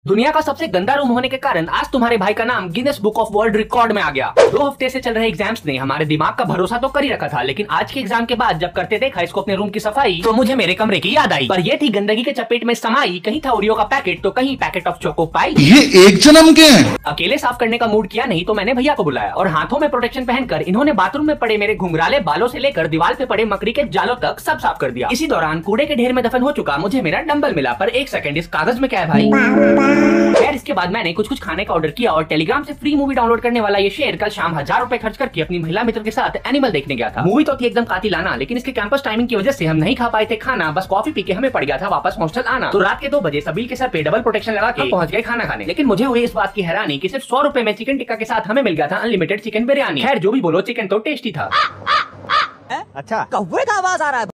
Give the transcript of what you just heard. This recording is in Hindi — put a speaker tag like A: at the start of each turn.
A: दुनिया का सबसे गंदा रूम होने के कारण आज तुम्हारे भाई का नाम Guinness book of world record में आ गया। 2 हफ्ते से चल रहे एग्जाम्स ने हमारे दिमाग का भरोसा तो कर ही रखा था, लेकिन आज के एग्जाम के बाद जब करते देखा इसको अपने रूम की सफाई तो मुझे मेरे कमरे की याद आई। पर ये थी गंदगी के चपेट में समाई, कहीं था ओरियो का पैकेट तो कहीं पैकेट ऑफ चोको पाई।
B: ये एक जन्म के हैं।
A: अकेले साफ करने का मूड किया नहीं तो मैंने भैया को बुलाया और हाथों में प्रोटेक्शन पहनकर इन्होंने बाथरूम में पड़े मेरे घुंघराले बालों से लेकर दीवार पे पड़े मकड़ी के जालों तक सब साफ कर दिया। इसी दौरान कूड़े के ढेर में दफन हो चुका मुझे मेरा डंबल मिला। पर एक सेकंड, इस कागज में क्या है भाई? खैर, इसके बाद मैंने कुछ खाने का ऑर्डर किया और टेलीग्राम से फ्री मूवी डाउनलोड करने वाला ये शेर कल शाम 1000 रुपए खर्च करके अपनी महिला मित्र के साथ एनिमल देखने गया था। मूवी तो थी एकदम कातिलाना, लेकिन इसके कैंपस टाइमिंग की वजह से हम नहीं खा पाए थे खाना। बस कॉफी पी के हमें पड़ गया था वापस हॉस्टल आना। तो रात के 2 बजे सबील के सर पे डबल प्रोटेक्शन लगा के पहुंच गए खाना खाने। लेकिन मुझे हुई इस बात की हैरानी कि सिर्फ 100 रुपए में चिकन टिक्का के साथ हमें मिल गया था अनलिमिटेड चिकन बिरयानी। खैर जो भी बोलो, चिकन तो टेस्टी था।
C: अच्छा, कौवे का आवाज आ रहा है।